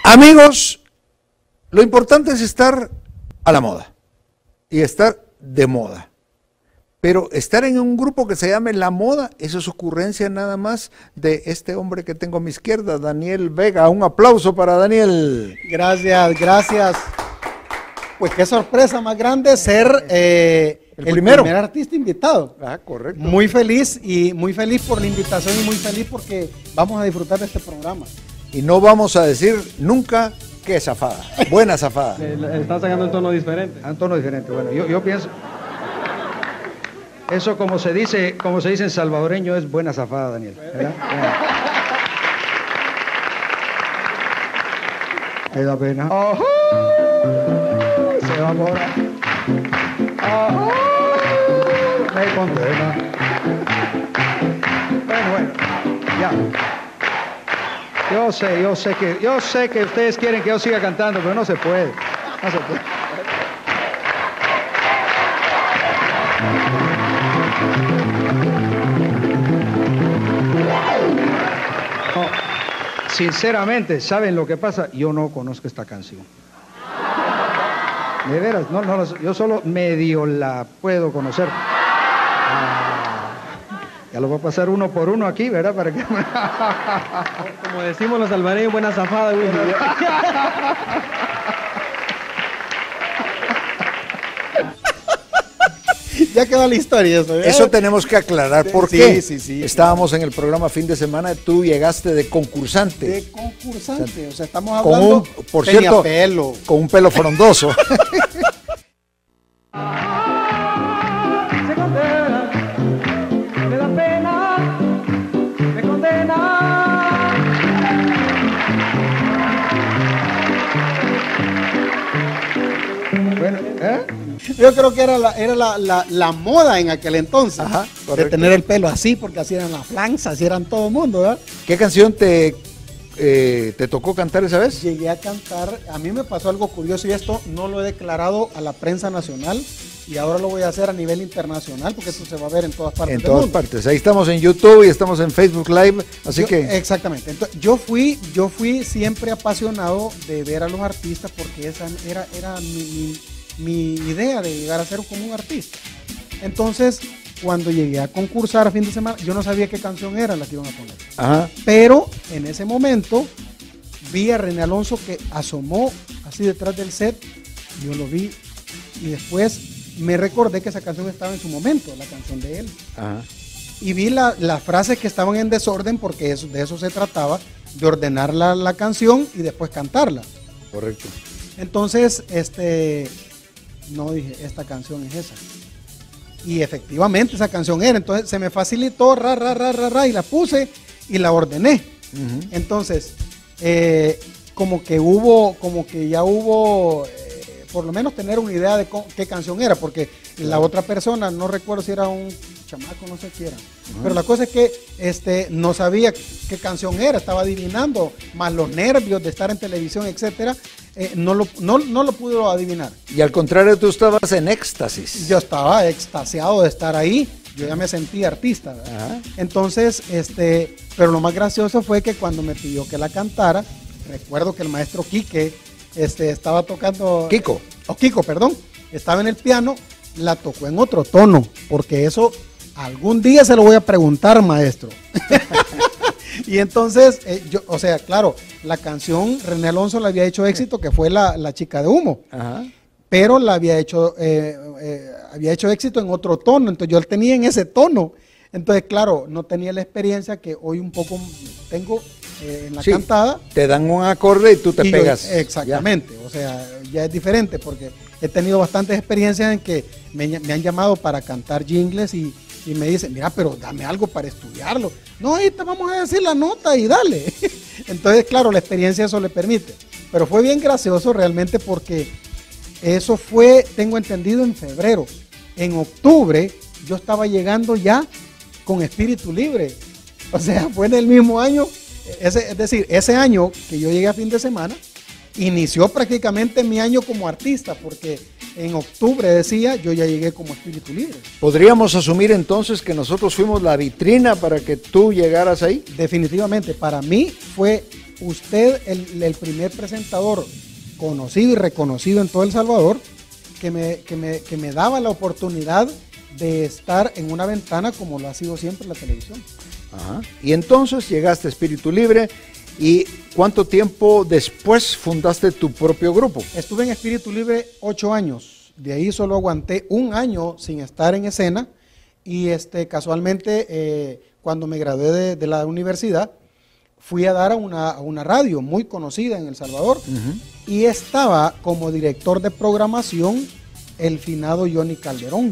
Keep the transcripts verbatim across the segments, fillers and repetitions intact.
Amigos, lo importante es estar a la moda y estar de moda. Pero estar en un grupo que se llame La Moda, eso es ocurrencia nada más de este hombre que tengo a mi izquierda, Daniel Vega. Un aplauso para Daniel. Gracias, gracias. Pues qué sorpresa más grande ser eh, el, el primero. primer artista invitado. Ah, correcto. Muy feliz y muy feliz por la invitación y muy feliz porque vamos a disfrutar de este programa. Y no vamos a decir nunca que zafada, buena zafada. Le, le está sacando un tono diferente. Un tono diferente, bueno, yo, yo pienso... Eso como se dice, como se dice en salvadoreño es buena zafada, Daniel, ¿verdad? Me da pena. Oh, se va ahora. Oh, me condena. Bueno, bueno, ya. Yo sé, yo sé que, yo sé que ustedes quieren que yo siga cantando, pero no se puede. No se puede. No, sinceramente, ¿saben lo que pasa? Yo no conozco esta canción. De veras, no, no, yo solo medio la puedo conocer. Ah, ya lo voy a pasar uno por uno aquí, ¿verdad? Para que... Como decimos los salvadoreños, buena zafada, Willy. Ya quedó la historia eso. ¿eh? Eso tenemos que aclarar. ¿Por Sí, qué? sí, sí, Estábamos en el programa fin de semana, tú llegaste de concursante. De concursante, o sea, estamos Con hablando... un, por tenía cierto, pelo. con un pelo frondoso. Se condena, me da pena, me condena. Bueno, ¿eh? Yo creo que era la, era la, la, la moda en aquel entonces. Ajá, de correcto. tener el pelo así, porque así eran las flanzas, así eran todo el mundo, ¿verdad? ¿Qué canción te, eh, te tocó cantar esa vez? Llegué a cantar, a mí me pasó algo curioso y esto no lo he declarado a la prensa nacional y ahora lo voy a hacer a nivel internacional porque esto se va a ver en todas partes En del todas mundo. partes. Ahí estamos en YouTube y estamos en Facebook Live, así Yo- que... Exactamente. Entonces, yo fui, yo fui siempre apasionado de ver a los artistas porque esa era, era mi, mi, mi idea de llegar a ser como un artista. Entonces, cuando llegué a concursar a fin de semana, yo no sabía qué canción era la que iban a poner. Ajá. Pero en ese momento vi a René Alonso que asomó así detrás del set, yo lo vi y después me recordé que esa canción estaba en su momento, la canción de él. Ajá. Y vi la- las frases que estaban en desorden porque eso, de eso se trataba, de ordenar la, la canción y después cantarla. Correcto. Entonces, este, no dije, esta canción es esa. Y efectivamente esa canción era, entonces se me facilitó, ra, ra, ra, ra, ra, y la puse y la ordené. Ujú. Entonces, eh, como que hubo, como que ya hubo, eh, por lo menos tener una idea de co- qué canción era, porque la otra persona, no recuerdo si era un chamaco, no sé qué era, pero la cosa es que este, no sabía qué canción era, estaba adivinando, más los nervios de estar en televisión, etcétera, eh, no, lo, no, no lo pudo adivinar. Y al contrario, tú estabas en éxtasis. Yo estaba extasiado de estar ahí, yo ya me sentí artista, ¿verdad? Ajá. Entonces, este, pero lo más gracioso fue que cuando me pidió que la cantara, recuerdo que el maestro Quique este, estaba tocando... Kiko. O Kiko, perdón, estaba en el piano, la tocó en otro tono, porque eso algún día se lo voy a preguntar, maestro. Y entonces, eh, yo, o sea, claro, la canción René Alonso le había hecho éxito, que fue la, la chica de humo. Ajá. Pero la había hecho, eh, eh, había hecho éxito en otro tono, entonces yo tenía en ese tono. Entonces, claro, no tenía la experiencia que hoy un poco tengo eh, en la Sí, cantada. te dan un acorde y tú te Y yo- pegas. exactamente, o sea, ya es diferente porque he tenido bastantes experiencias en que me, me han llamado para cantar jingles y, y me dicen, mira, pero dame algo para estudiarlo. No, ahí te vamos a decir la nota y dale. Entonces, claro, la experiencia eso le permite. Pero fue bien gracioso realmente porque eso fue, tengo entendido, en febrero. En octubre yo estaba llegando ya con Espíritu Libre. O sea, fue en el mismo año, ese, es decir, ese año que yo llegué a fin de semana, inició prácticamente mi año como artista, porque en octubre, decía, yo ya llegué como Espíritu Libre. ¿Podríamos asumir entonces que nosotros fuimos la vitrina para que tú llegaras ahí? Definitivamente, para mí fue usted el, el primer presentador conocido y reconocido en todo El Salvador que me, que, me, que me daba la oportunidad de estar en una ventana como lo ha sido siempre la televisión. Ajá. Y entonces llegaste a Espíritu Libre, ¿y cuánto tiempo después fundaste tu propio grupo? Estuve en Espíritu Libre ocho años, de ahí solo aguanté un año sin estar en escena y este, casualmente eh, cuando me gradué de, de la universidad fui a dar a una, a una radio muy conocida en El Salvador uh-huh. y estaba como director de programación el finado Johnny Calderón,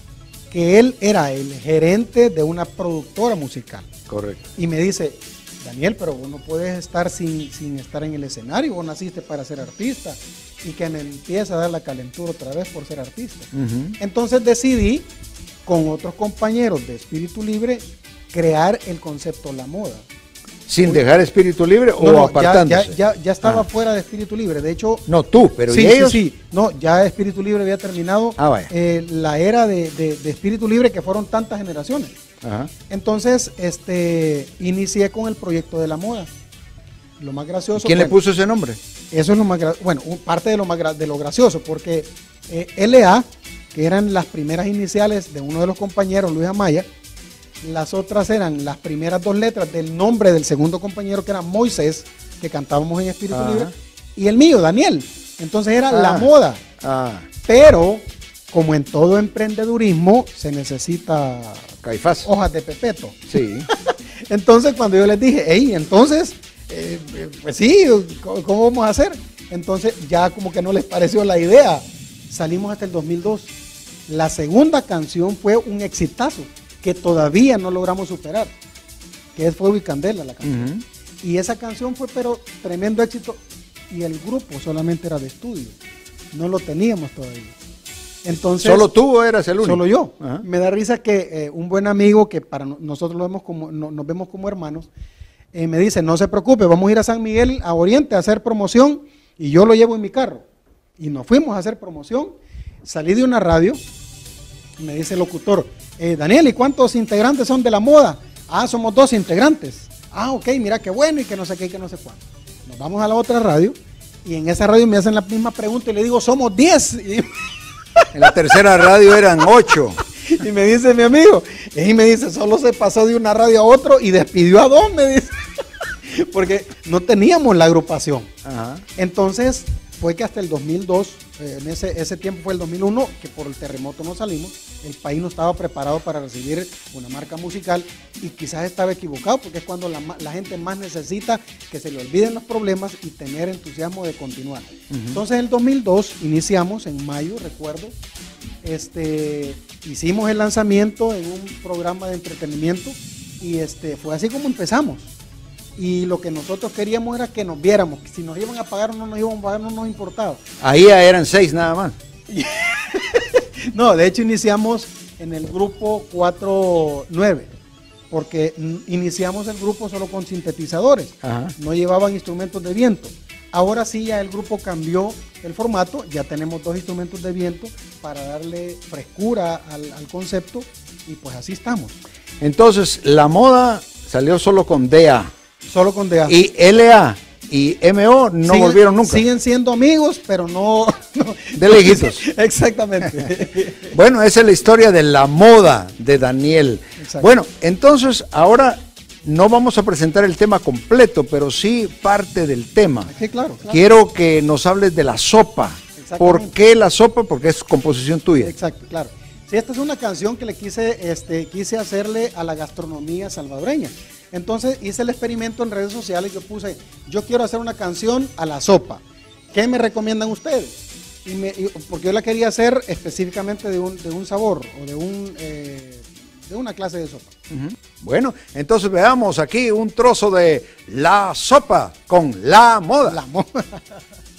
que él era el gerente de una productora musical. Correcto. Y me dice, Daniel, pero vos no puedes estar sin, sin estar en el escenario, vos naciste para ser artista, y que me empieza a dar la calentura otra vez por ser artista. Uh-huh. Entonces decidí, con otros compañeros de Espíritu Libre, crear el concepto La Moda. ¿Sin dejar Espíritu Libre o no, no, apartándose? Ya, ya, ya estaba ah. fuera de Espíritu Libre, de hecho... No, tú, pero sí, ¿y ellos? Sí, sí, no, ya Espíritu Libre había terminado ah, vaya. Eh, la era de, de, de Espíritu Libre, que fueron tantas generaciones. Ajá. Entonces, este, inicié con el proyecto de La Moda. Lo más gracioso... ¿Quién bueno, le puso ese nombre? Eso es lo más gracioso, bueno, parte de lo, más gra de lo gracioso, porque eh, L A, que eran las primeras iniciales de uno de los compañeros, Luis Amaya, las otras eran las primeras dos letras del nombre del segundo compañero, que era Moisés, que cantábamos en Espíritu Libre, y el mío, Daniel. Entonces era ah, La Moda. Ah. Pero, como en todo emprendedurismo, se necesita Caifás. Hojas de pepeto. Sí. Entonces, cuando yo les dije, hey, entonces, eh, pues sí, ¿cómo, ¿cómo vamos a hacer? Entonces, ya como que no les pareció la idea. Salimos hasta el dos mil dos. La segunda canción fue un exitazo que todavía no logramos superar, que es Fuego y Candela la canción. Uh-huh. Y esa canción fue pero tremendo éxito y el grupo solamente era de estudio, no lo teníamos todavía. Entonces, ¿solo tú o eras el único? Solo yo. Uh-huh. Me da risa que eh, un buen amigo que para nosotros lo vemos como, no, nos vemos como hermanos, eh, me dice, no se preocupe, vamos a ir a San Miguel, a Oriente, a hacer promoción y yo lo llevo en mi carro. Y nos fuimos a hacer promoción, salí de una radio, me dice el locutor, Eh, Daniel, ¿y cuántos integrantes son de La Moda? Ah, somos dos integrantes. Ah, ok, mira qué bueno y que no sé qué y que no sé cuánto. Nos vamos a la otra radio y en esa radio me hacen la misma pregunta y le digo, somos diez. Y... en la tercera radio eran ocho. Y me dice mi amigo, y me dice, solo se pasó de una radio a otro y despidió a dos, me dice. Porque no teníamos la agrupación. Ajá. Entonces, fue que hasta el dos mil dos, eh, en ese, ese tiempo fue el dos mil uno, que por el terremoto no salimos, el país no estaba preparado para recibir una marca musical y quizás estaba equivocado porque es cuando la, la gente más necesita que se le olviden los problemas y tener entusiasmo de continuar. Uh-huh. Entonces en el dos mil dos iniciamos, en mayo recuerdo, este, hicimos el lanzamiento en un programa de entretenimiento y este, fue así como empezamos. Y lo que nosotros queríamos era que nos viéramos, que si nos iban a pagar o no nos iban a pagar no nos importaba. Ahí ya eran seis nada más. No, de hecho iniciamos en el grupo cuatro nueve, porque iniciamos el grupo solo con sintetizadores, ajá, no llevaban instrumentos de viento. Ahora sí ya el grupo cambió el formato, ya tenemos dos instrumentos de viento para darle frescura al, al concepto y pues así estamos. Entonces, La Moda salió solo con D A. Solo con D A. Y L A y M O no siguen, volvieron nunca. Siguen siendo amigos, pero no... no de lejitos. Exactamente. Bueno, esa es la historia de La Moda de Daniel. Exacto. Bueno, entonces ahora no vamos a presentar el tema completo, pero sí parte del tema. Sí, claro, claro. Quiero que nos hables de La Sopa. ¿Por qué La Sopa? Porque es composición tuya. Exacto, claro. Sí, esta es una canción que le quise, este, quise hacerle a la gastronomía salvadoreña. Entonces hice el experimento en redes sociales, yo puse, yo quiero hacer una canción a la sopa. ¿Qué me recomiendan ustedes? Y me, y, porque yo la quería hacer específicamente de un, de un sabor o de, un, eh, de una clase de sopa. Uh-huh. Bueno, entonces veamos aquí un trozo de La Sopa con La Moda. La Moda.